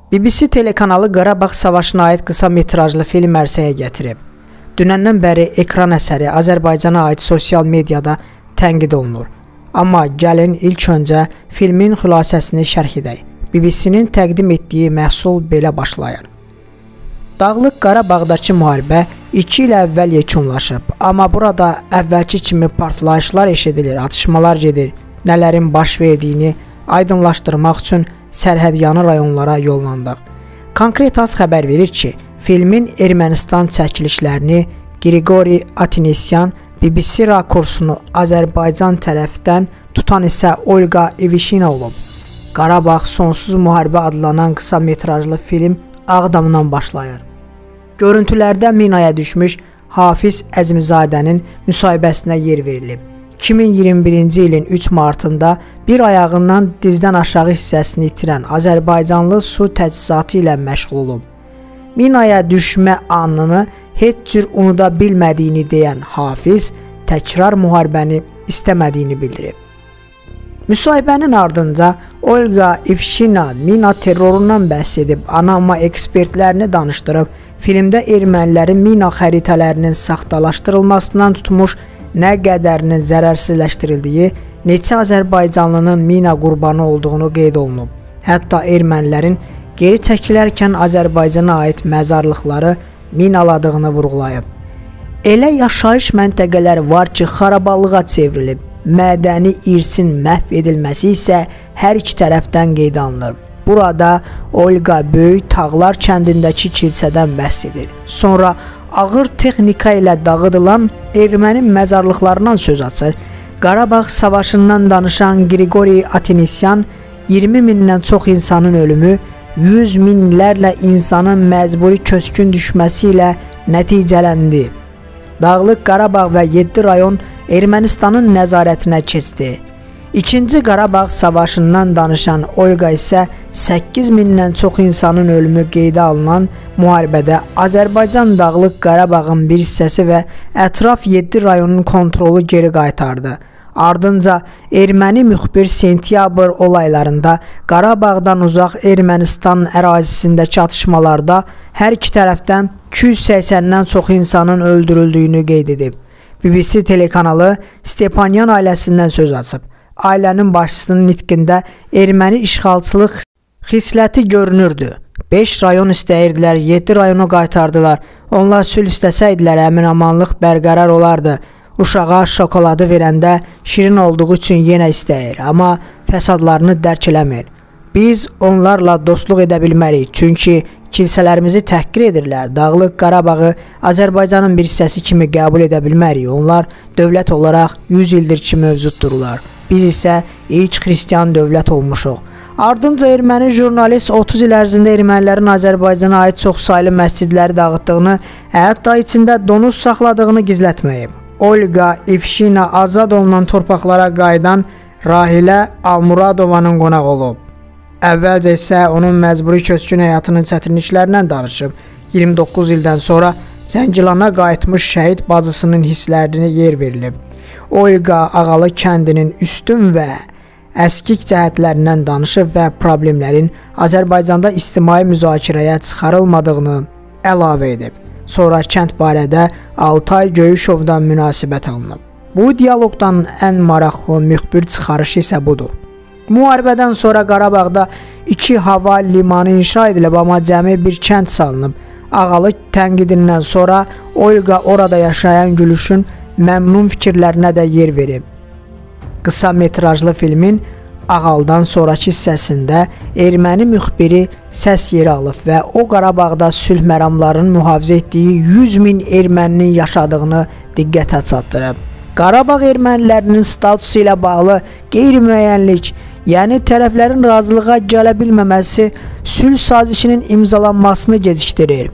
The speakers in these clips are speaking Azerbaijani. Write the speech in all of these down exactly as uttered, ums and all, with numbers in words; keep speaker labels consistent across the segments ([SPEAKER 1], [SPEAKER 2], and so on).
[SPEAKER 1] B B C telekanalı Qarabağ savaşına aid qısa metrajlı film ərsəyə gətirib. Dünəndən bəri ekran əsəri Azərbaycana aid sosial mediada tənqid olunur. Amma gəlin ilk öncə filmin xülasəsini şərh edək. B B C-nin təqdim etdiyi məhsul belə başlayır. Dağlıq Qarabağdakı müharibə iki il əvvəl yekunlaşıb, amma burada əvvəlki kimi partlayışlar eşidilir, atışmalar gedir. Nələrin baş verdiyini aydınlaşdırmaq üçün sərhədyanı rayonlara yollandıq. Konkret az xəbər verir ki, filmin Ermənistan çəkilişlərini Qriqori Atenesyan, B B C rakursunu Azərbaycan tərəfdən tutan isə Olga Ivişina olub. Qarabağ Sonsuz Müharibə adlanan qısa metrajlı film Ağdamdan başlayır. Görüntülərdə minaya düşmüş Hafiz Əzmizadənin müsahibəsinə yer verilib. iki min iyirmi birinci ilin üç martında bir ayağından dizdən aşağı hissəsini itirən Azərbaycanlı su təchizatı ilə məşğul olub. Minaya düşmə anını heç cür unuda bilmədiyini deyən Hafiz təkrar müharibəni istəmədiyini bildirib. Müsahibənin ardınca Olga Ivişina mina terrorundan bəhs edib, anama ekspertlərini danışdırıb, filmdə ermənilərin mina xəritələrinin saxtalaşdırılmasından tutmuş nə qədərinin zərərsizləşdirildiyi, neçə Azərbaycanlının mina qurbanı olduğunu qeyd olunub. Hətta ermənilərin geri çəkilərkən Azərbaycana aid məzarlıqları minaladığını vurğulayıb. Elə yaşayış məntəqələri var ki, xarabalığa çevrilib, mədəni irsin məhv edilməsi isə hər iki tərəfdən qeyd alınır. Burada Olga Böyük Tağlar kəndindəki kilsədən bəhs edir. Sonra ağır texnika ilə dağıdılan erməni məzarlıqlarından söz açır. Qarabağ savaşından danışan Qriqori Atenesyan iyirmi mindən çox insanın ölümü, yüz minlərlə insanın məcburi köçkün düşməsi ilə nəticələndi. Dağlıq Qarabağ və yeddi rayon Ermənistanın nəzarətinə keçdi. İkinci Qarabağ savaşından danışan Olga isə səkkiz mindən çox insanın ölümü qeydə alınan müharibədə Azərbaycan Dağlıq Qarabağın bir hissəsi və ətraf yeddi rayonun kontrolu geri qaytardı. Ardınca erməni müxbir sentyabr olaylarında Qarabağdan uzaq Ermənistan ərazisindəki atışmalarda hər iki tərəfdən iki yüz səksəndən çox insanın öldürüldüyünü qeyd edib. B B C telekanalı Stepanyan ailəsindən söz açıb. Ailənin başçısının nitqində erməni işğalçılıq xisləti görünürdü. beş rayon istəyirdilər, yeddi rayonu qaytardılar. Onlar sülh istəsəydilər, əmin-amanlıq bərqərar olardı. Uşağa şokoladı verəndə şirin olduğu üçün yenə istəyir, amma fəsadlarını dərk eləmir. Biz onlarla dostluq edə bilmərik, çünki kilsələrimizi təhqir edirlər. Dağlıq Qarabağı Azərbaycanın bir hissəsi kimi qəbul edə bilmərik. Onlar dövlət olaraq yüz ildir ki mövcuddurlar. Biz isə ilk xristiyan dövlət olmuşuq. Ardınca erməni jurnalist otuz il ərzində ermənilərin Azərbaycana aid çoxsaylı məscidləri dağıtdığını, hətta içində donuz saxladığını gizlətməyib. Olga Ivişina azad olunan torpaqlara qayıdan Rahilə Almuradovanın qonaq olub. Əvvəlcə isə onun məcburi köçkün həyatının çətinliklərindən danışıb. iyirmi doqquz ildən sonra Zəngilana qayıtmış şəhid bacısının hisslərini yer verilib. Olga Ağalı kəndinin üstün və əskik cəhətlərindən danışıb və problemlərin Azərbaycanda ictimai müzakirəyə çıxarılmadığını əlavə edib. Sonra kənd barədə Altay Göyüşovdan münasibət alınıb. Bu dialoqdan ən maraqlı müxbir çıxarışı isə budur. Müharibədən sonra Qarabağda iki hava limanı inşa edilib, amma cəmi bir kənd salınıb. Ağalı tənqidindən sonra Olga orada yaşayan Gülüşün məmnun fikirlərinə də yer verib. Qısa metrajlı filmin Ağaldan sonraki hissəsində erməni müxbiri səs yeri alıb və o Qarabağda sülh məramlarının mühafizə etdiyi yüz min erməninin yaşadığını diqqətə çatdırıb. Qarabağ ermənilərinin statusu ilə bağlı qeyri-müəyyənlik, yəni tərəflərin razılığa gələ bilməməsi sülh sazişinin imzalanmasını gecikdirir.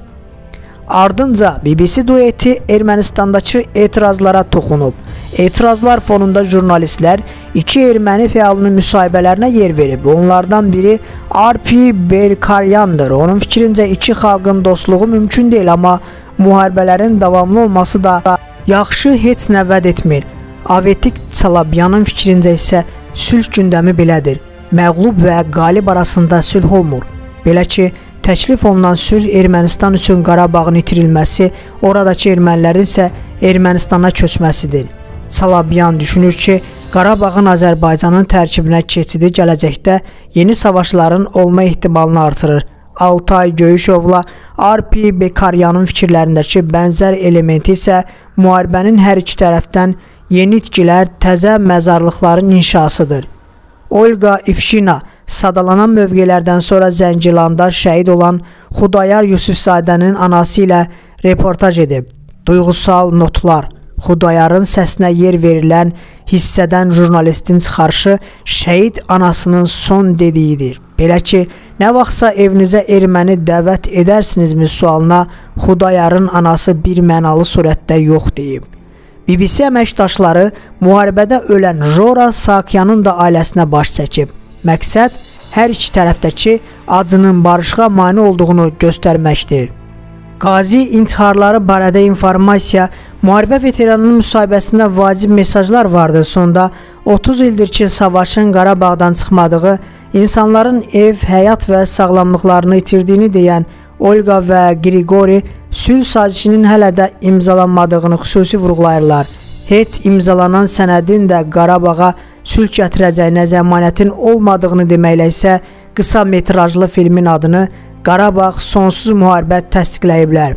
[SPEAKER 1] Ardınca B B C dueti Ermənistandakı etirazlara toxunub. Etirazlar fonunda jurnalistlər iki erməni fəalının müsahibələrinə yer verib. Onlardan biri Arpi Berkaryandır. Onun fikrincə iki xalqın dostluğu mümkün deyil, amma müharibələrin davamlı olması da yaxşı heç nə vəd etmir. Avetik Çalabyanın fikrincə isə sülh gündəmi belədir. Məğlub və qalib arasında sülh olmur. Belə ki, təklif olunan sülh Ermənistan üçün Qarabağın itirilməsi, oradakı ermənilərin isə Ermənistana köçməsidir. Salabyan düşünür ki, Qarabağın Azərbaycanın tərkibinə keçidi gələcəkdə yeni savaşların olma ehtimalını artırır. Altay Göyüşovla Arpi Bekaryanın fikirlərindəki bənzər elementi isə müharibənin hər iki tərəfdən yeni itkilər, təzə məzarlıqların inşasıdır. Olga İfşina sadalanan mövqelərdən sonra Zəngilanda şəhid olan Xudayar Yusufzadənin anası ilə reportaj edib. Duyğusal notlar. Xudayarın səsinə yer verilən hissədən jurnalistin çıxarışı şəhid anasının son dediyidir. Belə ki, nə vaxtsa evinizə erməni dəvət edərsinizmi sualına Xudayarın anası bir mənalı surətdə yox deyib. B B C əməkdaşları müharibədə ölən Jora Sakyanın da ailəsinə baş çəkib. Məqsəd hər iki tərəfdəki acının barışığa mane olduğunu göstərməkdir. Qazi intiharları barədə informasiya, müharibə veteranının müsahibəsində vacib mesajlar vardı. Sonda otuz ildir ki, savaşın Qarabağdan çıxmadığı, insanların ev, həyat və sağlamlıqlarını itirdiyini deyən Olga və Grigori sülh sazişinin hələ də imzalanmadığını xüsusi vurğulayırlar. Heç imzalanan sənədin də Qarabağa sülh gətirəcəyinə zəmanətin olmadığını deməklə isə qısa metrajlı filmin adını Qarabağ sonsuz müharibə təsdiqləyiblər.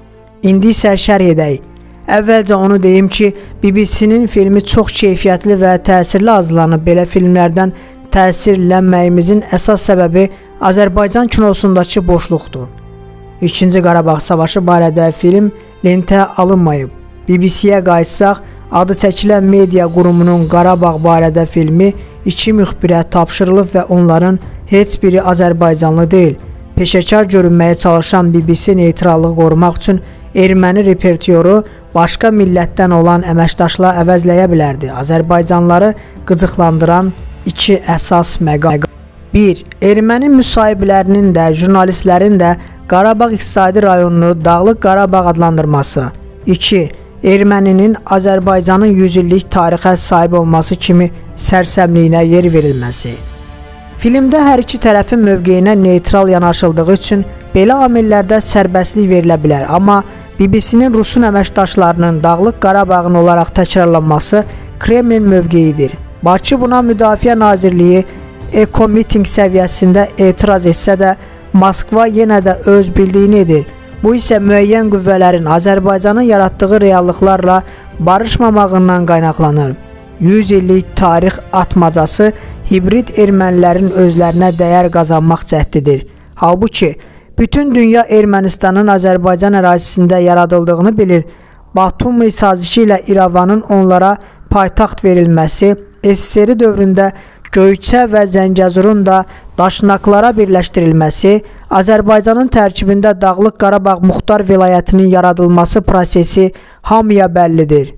[SPEAKER 1] İndi isə şərh edək. Əvvəlcə onu deyim ki, B B C-nin filmi çox keyfiyyətli və təsirli hazırlanıb. Belə filmlərdən təsirlənməyimizin əsas səbəbi Azərbaycan kinosundakı boşluqdur. İkinci Qarabağ savaşı barədə film lentə alınmayıb. B B C-yə qayıtsaq, adı çəkilən media qurumunun Qarabağ barədə filmi iki müxbirə tapşırılıb və onların heç biri Azərbaycanlı deyil. Peşəkar görünməyə çalışan B B C neytrallığı qorumaq üçün erməni repertioru başqa millətdən olan əməkdaşla əvəzləyə bilərdi. Azərbaycanlıları qıcıqlandıran iki əsas məqam. bir. Erməni müsahiblərinin də, jurnalistlərin də Qarabağ iqtisadi rayonunu Dağlıq Qarabağ adlandırması. iki. Erməninin Azərbaycanın yüz illik tarixə sahib olması kimi sərsəmliyinə yer verilməsi. Filmdə hər iki tərəfin mövqeyinə neytral yanaşıldığı üçün belə amillərdə sərbəstlik verilə bilər, amma B B C-nin Rusun əməkdaşlarının Dağlıq Qarabağın olaraq təkrarlanması Kremlin mövqeyidir. Bakı buna Müdafiə Nazirliyi ekomiting səviyyəsində etiraz etsə də, Moskva yenə də öz bildiyini edir. Bu isə müəyyən qüvvələrin Azərbaycanın yaratdığı reallıqlarla barışmamağından qaynaqlanır. yüz illik tarix atmacası hibrid ermənilərin özlərinə dəyər qazanmaq cəhdidir. Halbuki, bütün dünya Ermənistanın Azərbaycan ərazisində yaradıldığını bilir. Batumi sazişi ilə İrəvanın onlara paytaxt verilməsi, S S R dövründə Göyçə və Zəngəzurun da daşnaqlara birləşdirilməsi, Azərbaycanın tərkibində Dağlıq Qarabağ Muxtar vilayətinin yaradılması prosesi hamıya bəllidir.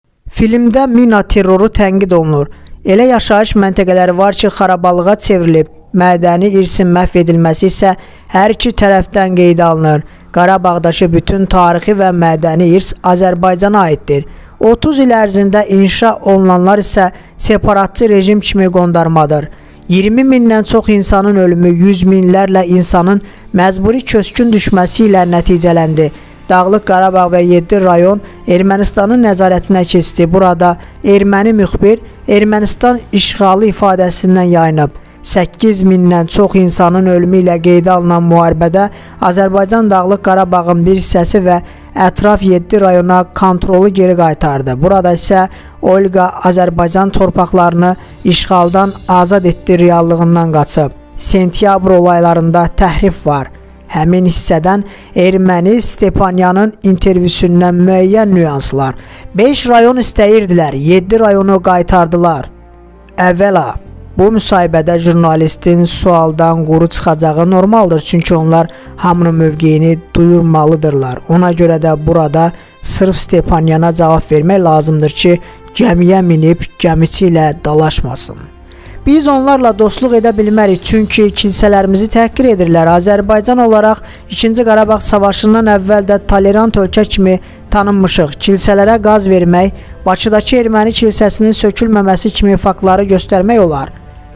[SPEAKER 1] Filmdə mina terroru tənqid olunur. Elə yaşayış məntəqələri var ki, xarabalığa çevrilib. Mədəni irsin məhv edilməsi isə hər iki tərəfdən qeydə alınır. Qarabağdakı bütün tarixi və mədəni irs Azərbaycana aiddir. otuz il ərzində inşa olunanlar isə separatçı rejim kimi qondarmadır. iyirmi mindən çox insanın ölümü, yüz minlərlə insanın məcburi köçkün düşməsi ilə nəticələndi. Dağlıq Qarabağ və yeddi rayon Ermənistanın nəzarətinə keçdi. Burada erməni müxbir Ermənistan işğalı ifadəsindən yayınıb. səkkiz mindən çox insanın ölümü ilə qeydə alınan müharibədə Azərbaycan Dağlıq Qarabağın bir hissəsi və ətraf yeddi rayona kontrolu geri qaytardı. Burada isə Olga Azərbaycan torpaqlarını işğaldan azad etdi reallığından qaçıb. Sentyabr olaylarında təhrif var. Həmin hissədən erməni Stepanyanın intervyusundan müəyyən nüanslar. beş rayon istəyirdilər, yeddi rayonu qaytardılar. Əvvəla, bu müsahibədə jurnalistin sualdan quru çıxacağı normaldır, çünki onlar hamının mövqeyini duyurmalıdırlar. Ona görə də burada sırf Stepanyana cavab vermək lazımdır ki, gəmiyə minib gəmiçi ilə dalaşmasın. Biz onlarla dostluq edə bilmərik, çünki kilsələrimizi təhqir edirlər. Azərbaycan olaraq ikinci Qarabağ savaşından əvvəl də tolerant ölkə kimi tanınmışıq. Kilsələrə qaz vermək, Bakıdakı erməni kilsəsinin sökülməməsi kimi faktları göstərmək olar.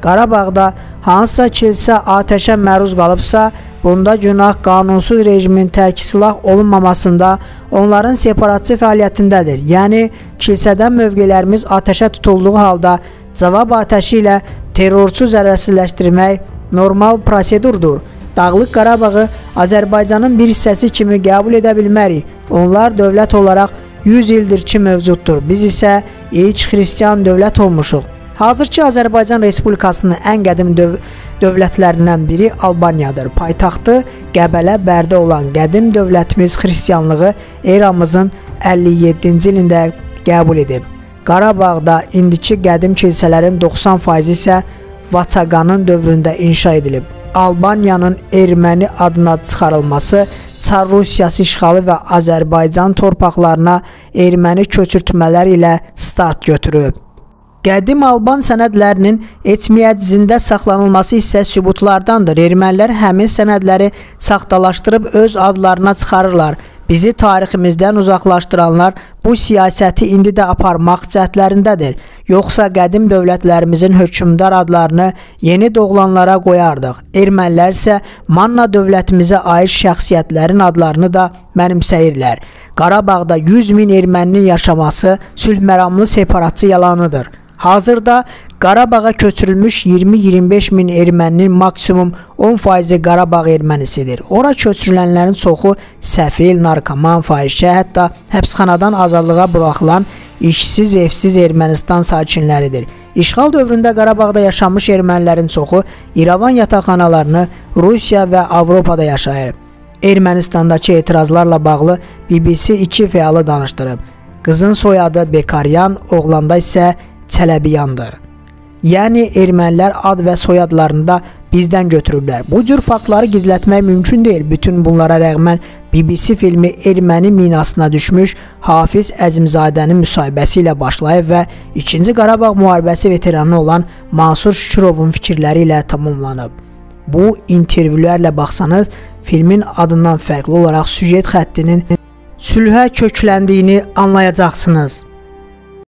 [SPEAKER 1] Qarabağda hansısa kilsə atəşə məruz qalıbsa, bunda günah qanunsuz rejimin tərk silah olunmamasında, onların separatçı fəaliyyətindədir. Yəni, kilsədən mövqelərimiz atəşə tutulduğu halda cavab atəşi ilə terrorçu zərərsizləşdirmək normal prosedurdur. Dağlıq Qarabağı Azərbaycanın bir hissəsi kimi qəbul edə bilmərik. Onlar dövlət olaraq yüz ildir ki mövcuddur. Biz isə ilk xristian dövlət olmuşuq. Hazırki Azərbaycan Respublikasının ən qədim döv dövlətlərindən biri Albaniyadır. Paytaxtı Qəbələ Bərdə olan qədim dövlətimiz xristianlığı eramızın əlli yeddinci ilində qəbul edib. Qarabağda indiki qədim kilsələrin doxsan faizi isə Vaçaqanın dövründə inşa edilib. Albaniyanın erməni adına çıxarılması Çar Rusiyası işğalı və Azərbaycan torpaqlarına erməni köçürtmələri ilə start götürüb. Qədim Alban sənədlərinin etmiyyətcində saxlanılması isə sübutlardandır. Ermənilər həmin sənədləri saxtalaşdırıb öz adlarına çıxarırlar. Bizi tariximizdən uzaqlaşdıranlar bu siyasəti indi də aparmaq cəhdlərindədir. Yoxsa qədim dövlətlərimizin hökmdar adlarını yeni doğulanlara qoyardıq. Ermənilər isə Manna dövlətimizə aid şəxsiyyətlərin adlarını da mənimsəyirlər. Qarabağda yüz min erməninin yaşaması sülhməramlı separatçı yalanıdır. Hazırda Qarabağa köçürülmüş iyirmi iyirmi beş min erməninin maksimum on faizi Qarabağ ermənisidir. Ora köçürülənlərin çoxu səfil, narkoman, fahişə, hətta həbsxanadan azadlığa buraxılan işsiz, evsiz Ermənistan sakinləridir. İşğal dövründə Qarabağda yaşamış ermənilərin çoxu İrəvan yataqxanalarını Rusiya və Avropada yaşayır. Ermənistandakı etirazlarla bağlı B B C iki fəalı danışdırıb. Qızın soyadı Bekaryan, oğlanda isə Çələbiyandır. Yəni ermənilər ad və soyadlarını da bizdən götürüblər. Bu cür faktları gizlətmək mümkün deyil. Bütün bunlara rəğmən B B C filmi erməni minasına düşmüş Hafiz Əzimzadənin müsahibəsi ilə başlayıb və ikinci Qarabağ müharibəsi veteranı olan Mansur Şükürovun fikirləri ilə tamamlanıb. Bu intervyulərlə baxsanız, filmin adından fərqli olaraq süjet xəttinin sülhə kökləndiyini anlayacaqsınız.